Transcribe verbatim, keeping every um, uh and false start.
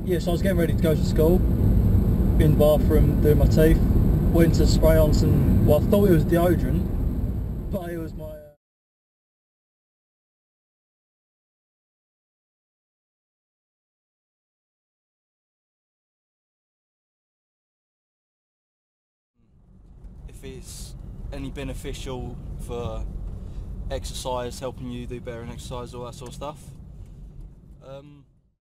Yeah, so I was getting ready to go to school, in the bathroom doing my teeth, went to spray on some, well I thought it was deodorant, but it was my... Uh... If it's any beneficial for exercise, helping you do better in exercise, all that sort of stuff. Um,